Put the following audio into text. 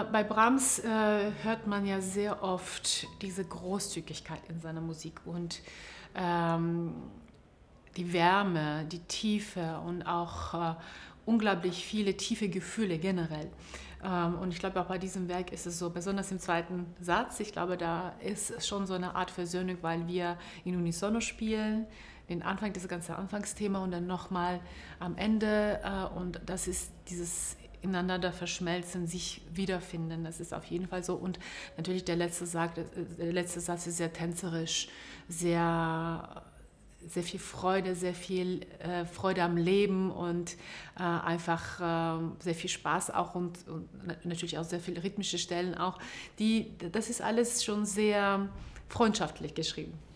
Bei Brahms hört man ja sehr oft diese Großzügigkeit in seiner Musik und ähm, die Wärme, die Tiefe und auch unglaublich viele tiefe Gefühle generell. Und ich glaube, auch bei diesem Werk ist es so, besonders im zweiten Satz, ich glaube, da ist schon so eine Art Versöhnung, weil wir in Unisono spielen, den Anfang, das ganze Anfangsthema und dann nochmal am Ende. Und das ist dieses ineinander verschmelzen, sich wiederfinden. Das ist auf jeden Fall so. Und natürlich der letzte Satz ist sehr tänzerisch, sehr viel Freude, sehr viel Freude am Leben und einfach sehr viel Spaß auch und natürlich auch sehr viele rhythmische Stellen auch. Das ist alles schon sehr freundschaftlich geschrieben.